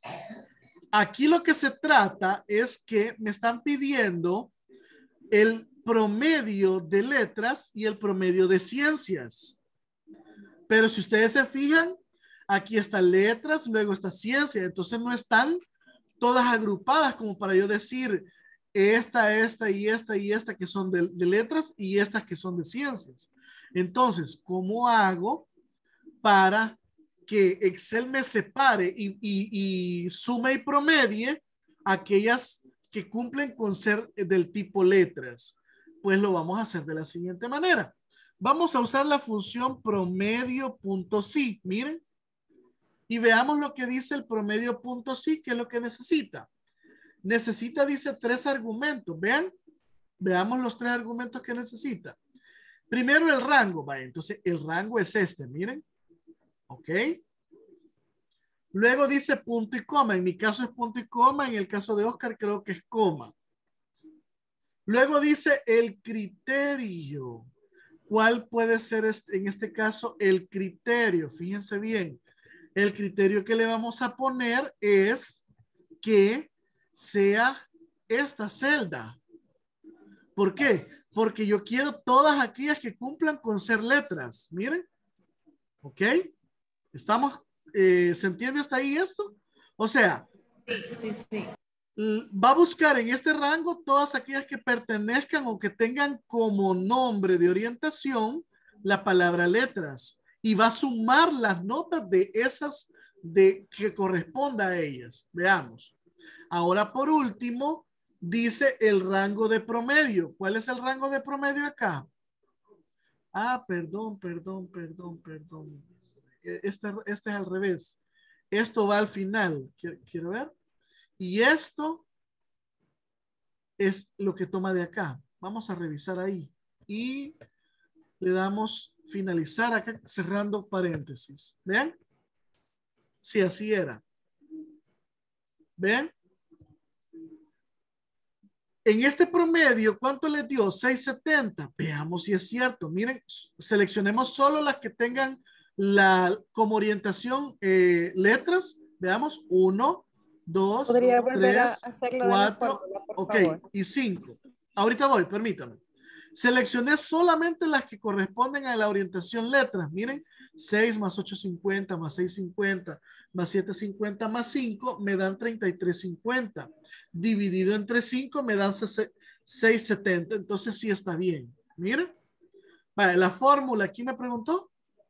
Aquí lo que se trata es que me están pidiendo el promedio de letras y el promedio de ciencias. Pero si ustedes se fijan, aquí están letras, luego está ciencia. Entonces no están todas agrupadas como para yo decir esta y esta que son de letras y estas que son de ciencias. Entonces, ¿cómo hago para que Excel me separe y sume y promedie aquellas que cumplen con ser del tipo letras? Pues lo vamos a hacer de la siguiente manera. Vamos a usar la función promedio.si, miren, y veamos lo que dice el promedio.si, que es lo que necesita. Necesita, dice, 3 argumentos. Vean, veamos los 3 argumentos que necesita. Primero el rango, vaya, entonces el rango es este, miren. ¿Ok? Luego dice punto y coma. En mi caso es punto y coma. En el caso de Oscar creo que es coma. Luego dice el criterio. ¿Cuál puede ser en este caso el criterio? Fíjense bien. El criterio que le vamos a poner es que sea esta celda. ¿Por qué? Porque yo quiero todas aquellas que cumplan con ser letras. Miren. ¿Ok? ¿Estamos? ¿Se entiende hasta ahí esto? O sea, sí. Va a buscar en este rango todas aquellas que pertenezcan o que tengan como nombre de orientación la palabra letras y va a sumar las notas de esas que corresponda a ellas. Veamos. Ahora, por último, dice el rango de promedio. ¿Cuál es el rango de promedio acá? Ah, perdón. Este es al revés. Esto va al final. Quiero ver. Y esto es lo que toma de acá. Vamos a revisar ahí. Y le damos finalizar acá, cerrando paréntesis. ¿Ven? Sí, así era. ¿Ven? En este promedio, ¿cuánto les dio? 670. Veamos si es cierto. Miren, seleccionemos solo las que tengan como orientación letras. Veamos, 1, 2, ¿Podría volver a 3, hacerlo de la 4, fórmula, por ok, favor? y 5. Ahorita voy, permítame. Seleccioné solamente las que corresponden a la orientación letras. Miren, 6 más 850 más 650 más 750 más 5 me dan 3350. Dividido entre 5 me dan 670. Entonces sí está bien. Miren. Vale, la fórmula, ¿quién me preguntó?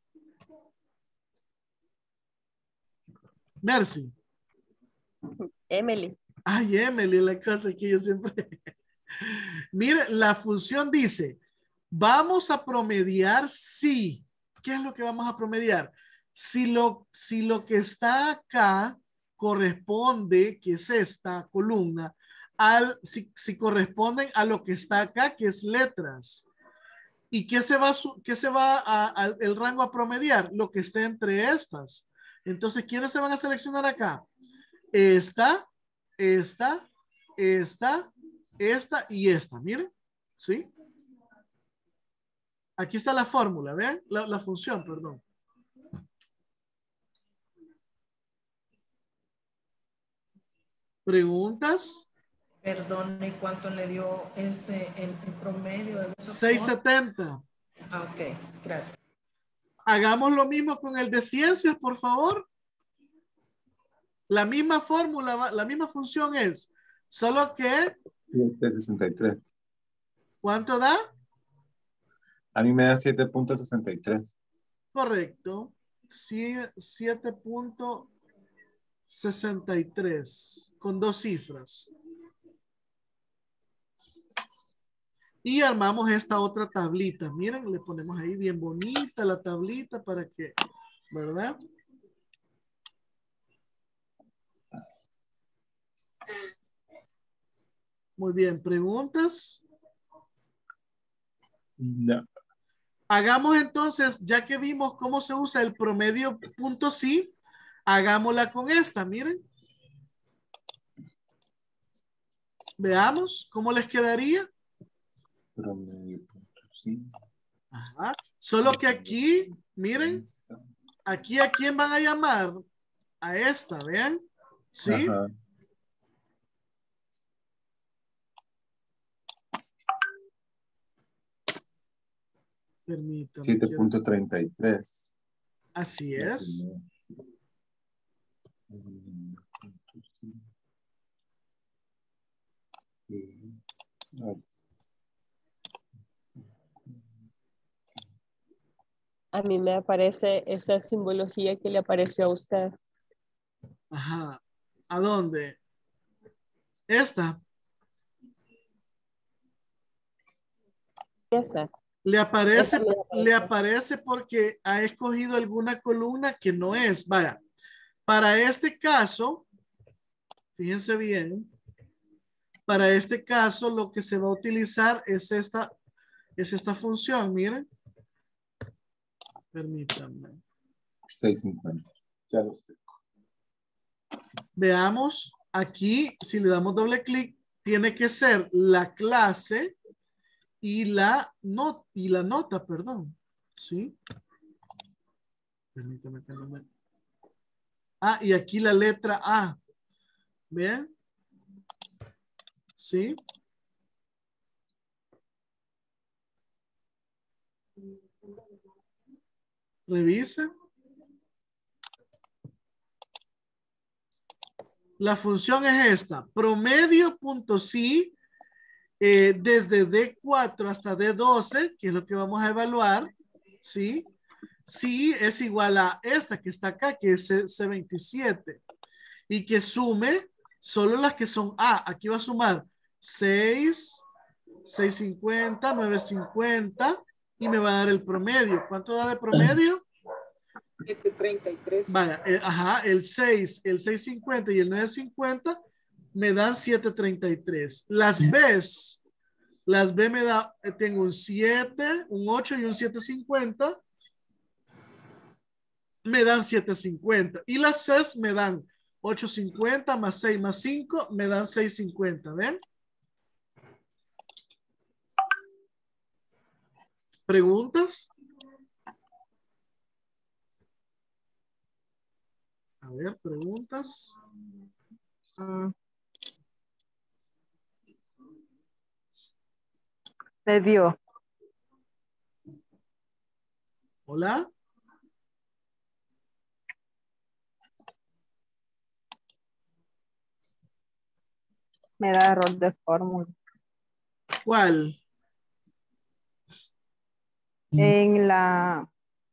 Mercy. Emily. Ay, Emily, la cosa que yo siempre... Mire, la función dice, vamos a promediar si. ¿Qué es lo que vamos a promediar? Si lo que está acá corresponde, que es esta columna, si corresponden a lo que está acá, que es letras. ¿Y qué se va el rango a promediar? Lo que esté entre estas. Entonces, ¿quiénes se van a seleccionar acá? Esta y esta, miren, ¿sí? Aquí está la fórmula, ¿ven? La función, perdón. ¿Preguntas? Perdone, ¿cuánto le dio el promedio de esa 670. Ah, ok, gracias. Hagamos lo mismo con el de ciencias, por favor. La misma fórmula, la misma función es, solo que... 7.63. ¿Cuánto da? A mí me da 7.63. Correcto. 7.63 con 2 cifras. Y armamos esta otra tablita. Miren, le ponemos ahí bien bonita la tablita para que, ¿verdad? Muy bien, ¿preguntas? No. Hagamos entonces, ya que vimos cómo se usa el promedio punto sí, hagámosla con esta, miren. Veamos cómo les quedaría. Promedio punto sí. Ajá. Solo que aquí, miren, aquí a quién van a llamar, a esta, ¿vean? ¿Sí? Ajá. Permítame. 7.33. Así es. A mí me aparece esa simbología que le apareció a usted. Ajá. ¿A dónde? Esta. Esa. Le aparece porque ha escogido alguna columna que no es. Vaya, para este caso, fíjense bien, para este caso lo que se va a utilizar es esta función, miren. Permítanme. 650. Ya los tengo. Veamos, aquí si le damos doble clic, tiene que ser la clase y la nota, perdón. ¿Sí? Permítame que no me... Ah, y aquí la letra A. ¿Ven? ¿Sí? Revisa. La función es esta. Promedio.sí desde D4 hasta D12, que es lo que vamos a evaluar. ¿Sí? Sí es igual a esta que está acá, que es C27. Y que sume solo las que son A. Aquí va a sumar 6, 650, 950 y me va a dar el promedio. ¿Cuánto da de promedio? 733. Vaya, ajá, el 650 y el 950 me dan 733. Las B me da, tengo un 7, un 8 y un 750. Me dan 750. Y las Cs me dan 850 más 6 más 5, me dan 650. ¿Ven? ¿Preguntas? A ver, preguntas. Me dio. Hola. Me da error de fórmula. ¿Cuál? En la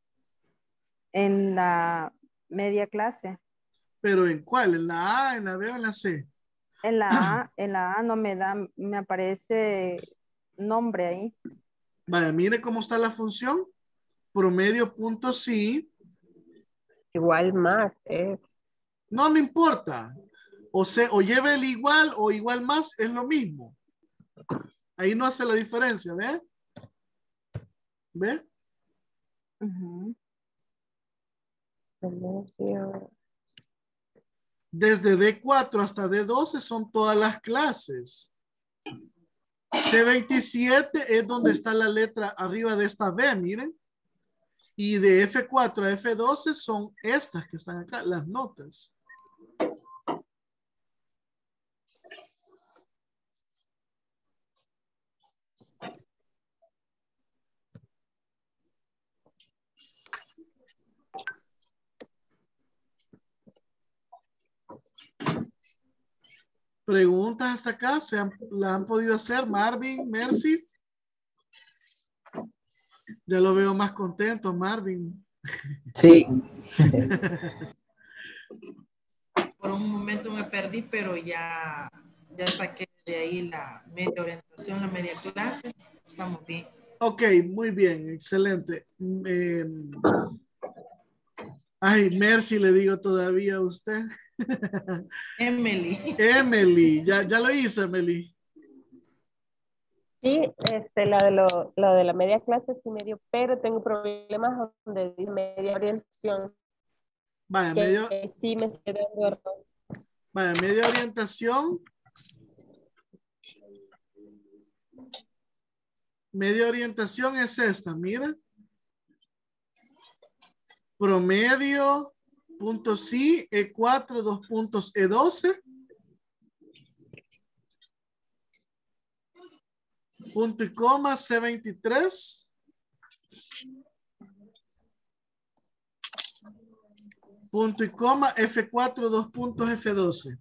media clase. ¿Pero en cuál? ¿En la A, en la B o en la C? En la A no me da, me aparece nombre ahí. Vaya, mire cómo está la función. Promedio punto sí. Igual más es. No me importa. O lleve el igual o igual más, es lo mismo. Ahí no hace la diferencia, ¿ve? ¿Ve? Desde D4 hasta D12 son todas las clases. C27 es donde está la letra arriba de esta B, miren. Y de F4 a F12 son estas que están acá, las notas. ¿Preguntas hasta acá? ¿La han podido hacer Marvin, Mercy? Ya lo veo más contento, Marvin. Sí. Por un momento me perdí, pero ya saqué de ahí la media orientación, la media clase. Estamos bien. Ok, muy bien, excelente. Ay, Mercy le digo todavía a usted. Emily. Emily, ya lo hizo, Emily. Sí, lo de la media clase sí me dio, pero tengo problemas donde dice media orientación. Vaya, sí me estoy dando error. Vaya, media orientación. Media orientación es esta, mira. Promedio, punto sí, E4, 2 puntos, E12. Punto y coma, C23. Punto y coma, F4, 2 puntos, F12.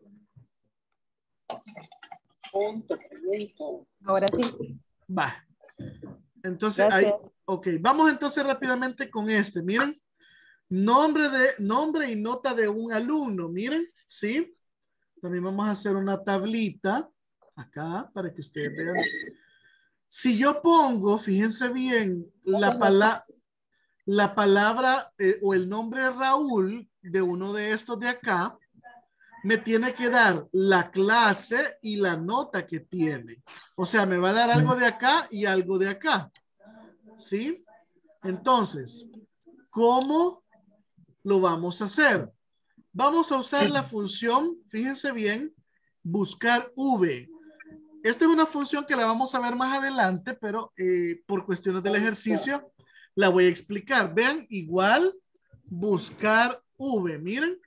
Ahora sí. Va. Entonces, ahí, ok. Vamos entonces rápidamente con este. Miren. Nombre y nota de un alumno. Miren, ¿sí? También vamos a hacer una tablita acá para que ustedes vean. Si yo pongo, fíjense bien, la palabra o el nombre Raúl de uno de estos de acá, me tiene que dar la clase y la nota que tiene. O sea, me va a dar algo de acá y algo de acá. ¿Sí? Entonces, ¿cómo lo vamos a hacer? Vamos a usar la función, fíjense bien, buscar V. Esta es una función que la vamos a ver más adelante, pero por cuestiones del ejercicio la voy a explicar. Vean, igual buscar V. Miren.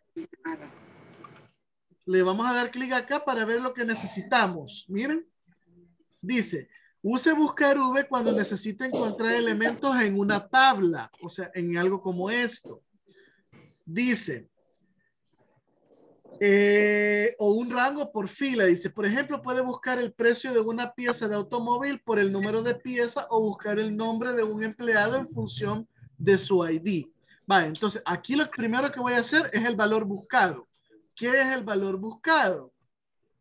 Le vamos a dar clic acá para ver lo que necesitamos. Miren. Dice, use buscar V cuando necesite encontrar elementos en una tabla, o sea, en algo como esto. Dice, o un rango por fila. Dice, por ejemplo, puede buscar el precio de una pieza de automóvil por el número de pieza o buscar el nombre de un empleado en función de su ID. Vale, entonces aquí lo primero que voy a hacer es el valor buscado. ¿Qué es el valor buscado?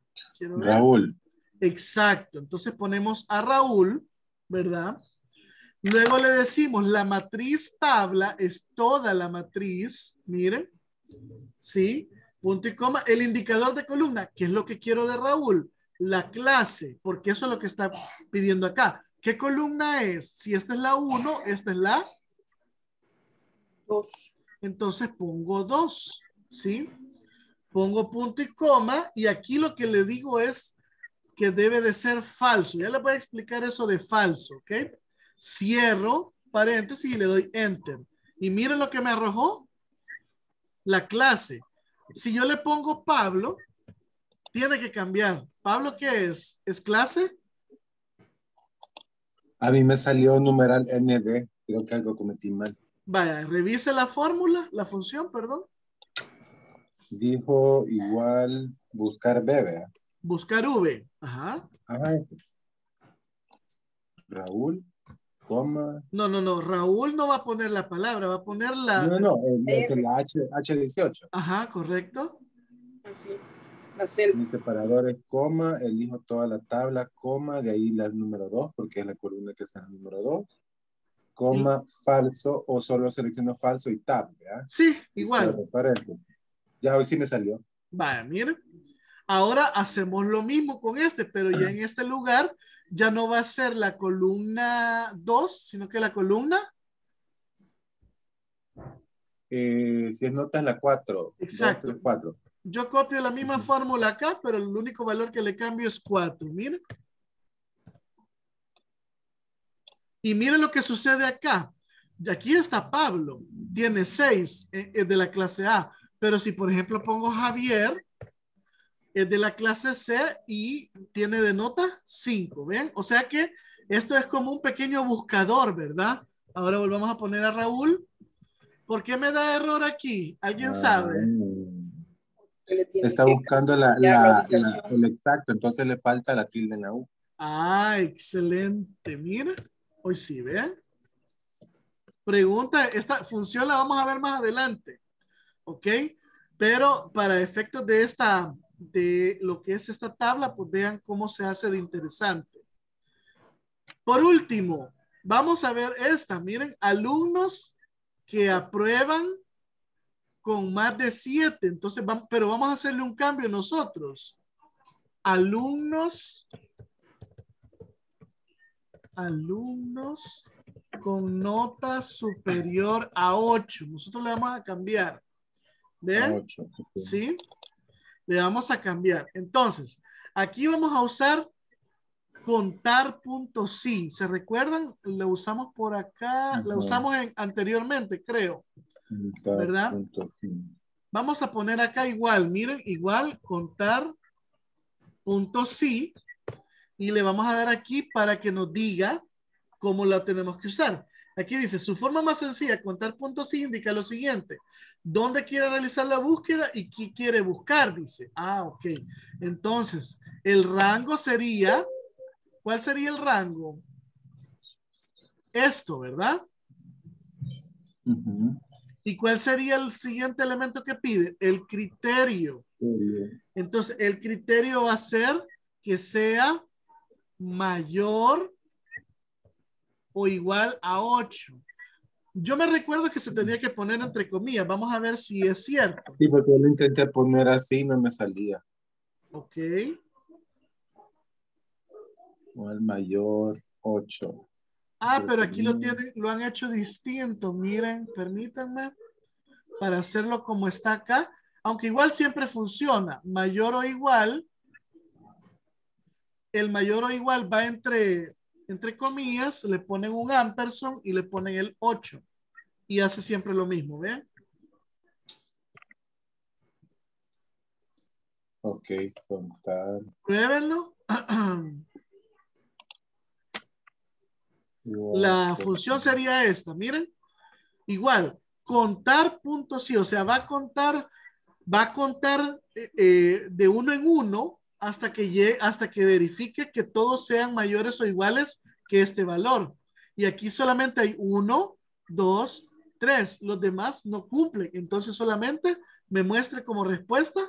Raúl. Exacto. Entonces ponemos a Raúl, ¿verdad? Luego le decimos la matriz tabla es toda la matriz. Miren. ¿Sí? Punto y coma. El indicador de columna, que es lo que quiero de Raúl. La clase, porque eso es lo que está pidiendo acá. ¿Qué columna es? Si esta es la 1, esta es la 2. Entonces pongo 2. ¿Sí? Pongo punto y coma. Y aquí lo que le digo es que debe de ser falso. Ya le voy a explicar eso de falso. ¿Ok? Cierro paréntesis y le doy enter. Y miren lo que me arrojó. La clase. Si yo le pongo Pablo, tiene que cambiar. ¿Pablo qué es? ¿Es clase? A mí me salió numeral ND. Creo que algo cometí mal. Vaya, revise la fórmula, la función, perdón. Dijo igual buscar B, ¿verdad? Buscar V. Ajá. Ajá. Raúl, coma. No. Raúl no va a poner la palabra, va a poner la... No, es el H18. Ajá, correcto. Así. La celda. Mi separador es coma, elijo toda la tabla, coma, de ahí la número 2, porque es la columna que está en el número 2. Coma, falso, o solo selecciono falso y tab, ¿verdad? Sí, igual. Ya hoy sí me salió. Vaya, miren. Ahora hacemos lo mismo con este, pero ya en este lugar ya no va a ser la columna 2, sino que la columna... Si es nota es la 4. Exacto. 2, 3, 4. Yo copio la misma fórmula acá, pero el único valor que le cambio es 4. Miren. Y miren lo que sucede acá. Y aquí está Pablo. Tiene 6 de la clase A. Pero si, por ejemplo, pongo Javier, es de la clase C y tiene de nota 5. ¿Ven? O sea que esto es como un pequeño buscador, ¿verdad? Ahora volvamos a poner a Raúl. ¿Por qué me da error aquí? ¿Alguien sabe? Está buscando el exacto, entonces le falta la tilde en la U. Ah, excelente. Mira, hoy sí, ¿ven? Pregunta, esta función la vamos a ver más adelante. ¿Ok? Pero para efectos de lo que es esta tabla, pues vean cómo se hace de interesante. Por último, vamos a ver esta. Miren, alumnos que aprueban con más de 7. Entonces, pero vamos a hacerle un cambio nosotros. Alumnos con nota superior a 8. Nosotros le vamos a cambiar. ¿Ven? 8, okay. ¿Sí? Le vamos a cambiar. Entonces, aquí vamos a usar contar punto sí. ¿Se recuerdan? Lo usamos por acá. Lo usamos anteriormente, creo. ¿Verdad? Vamos a poner acá igual. Miren, igual contar punto sí. Y le vamos a dar aquí para que nos diga cómo la tenemos que usar. Aquí dice, su forma más sencilla, contar puntos sí, indica lo siguiente. ¿Dónde quiere realizar la búsqueda y qué quiere buscar? Dice. Ah, ok. Entonces, el rango sería, ¿cuál sería el rango? Esto, ¿verdad? ¿Y cuál sería el siguiente elemento que pide? El criterio. Entonces, el criterio va a ser que sea mayor o igual a 8. Yo me recuerdo que se tenía que poner entre comillas. Vamos a ver si es cierto. Sí, porque yo lo intenté poner así y no me salía. Ok. O el mayor 8. Ah, pero aquí lo han hecho distinto. Miren, permítanme para hacerlo como está acá. Aunque igual siempre funciona. Mayor o igual. El mayor o igual va entre comillas, le ponen un ampersand y le ponen el 8. Y hace siempre lo mismo, ¿ven? Ok, contar. Pruébenlo. La función sería esta, miren. Igual, contar puntos sí, o sea, va a contar de uno en uno hasta que verifique que todos sean mayores o iguales que este valor. Y aquí solamente hay 1, 2, 3. Los demás no cumplen. Entonces solamente me muestre como respuesta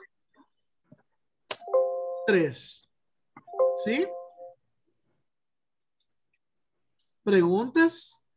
3. ¿Sí? ¿Preguntas?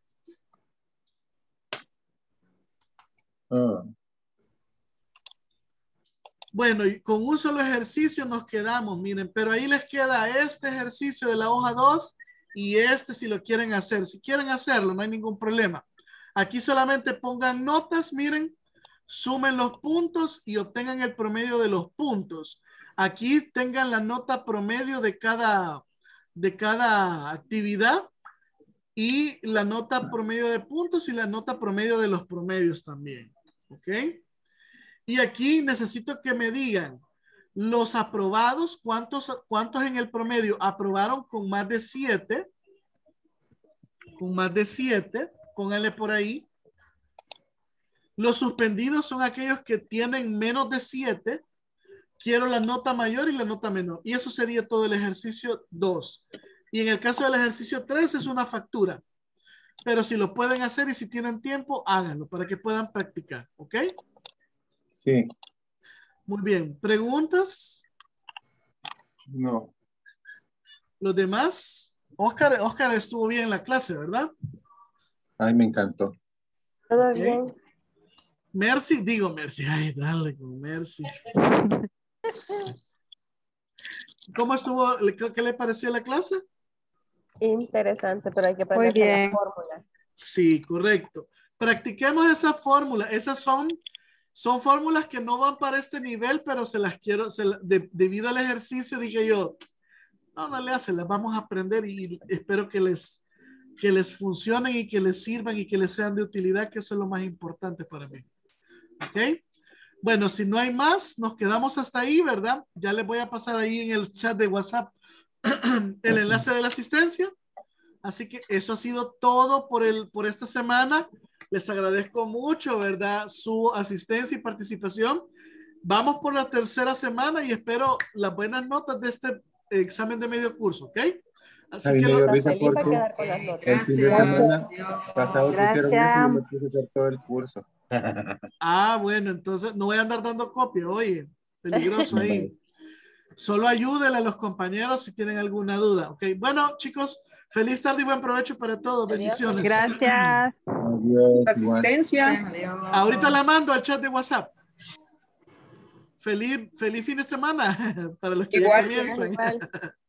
Bueno, y con un solo ejercicio nos quedamos, miren, pero ahí les queda este ejercicio de la hoja 2 y este si lo quieren hacer. Si quieren hacerlo, no hay ningún problema. Aquí solamente pongan notas, miren, sumen los puntos y obtengan el promedio de los puntos. Aquí tengan la nota promedio de cada actividad y la nota promedio de puntos y la nota promedio de los promedios también. ¿Ok? Y aquí necesito que me digan los aprobados, ¿cuántos en el promedio aprobaron con más de 7? Con más de 7, pónganle por ahí. Los suspendidos son aquellos que tienen menos de 7. Quiero la nota mayor y la nota menor. Y eso sería todo el ejercicio 2. Y en el caso del ejercicio 3 es una factura. Pero si lo pueden hacer y si tienen tiempo, háganlo para que puedan practicar. ¿Ok? Sí. Muy bien. ¿Preguntas? No. ¿Los demás? Oscar estuvo bien en la clase, ¿verdad? Ay, me encantó. Todo Ok. bien. Mercy. Ay, dale con Mercy. ¿Cómo estuvo? ¿Qué le pareció la clase? Interesante, pero hay que Muy aprenderse la bien. fórmula. Sí, correcto. Practiquemos esa fórmula. Esas son fórmulas que no van para este nivel, pero se las quiero, debido al ejercicio dije yo, no le hace, las vamos a aprender y espero que les funcionen y que les sirvan y que les sean de utilidad, que eso es lo más importante para mí. ¿Ok? Bueno, si no hay más, nos quedamos hasta ahí, ¿verdad? Ya les voy a pasar ahí en el chat de WhatsApp el enlace de la asistencia. Así que eso ha sido todo por esta semana. Les agradezco mucho, ¿verdad? Su asistencia y participación. Vamos por la tercera semana y espero las buenas notas de este examen de medio curso, ¿ok? Así A mí que me dio risa Feliz va a porque quedar con las notas. el fin de semana pasado pusieron eso y yo me puse a hacer todo el curso. bueno, entonces no voy a andar dando copia, oye, peligroso ahí. Solo ayúdenle a los compañeros si tienen alguna duda, ¿ok? Bueno, chicos, feliz tarde y buen provecho para todos. Bendiciones. Gracias. Adiós. Asistencia. Ahorita la mando al chat de WhatsApp. Feliz fin de semana para los que Igual. ya comienzan. Igual.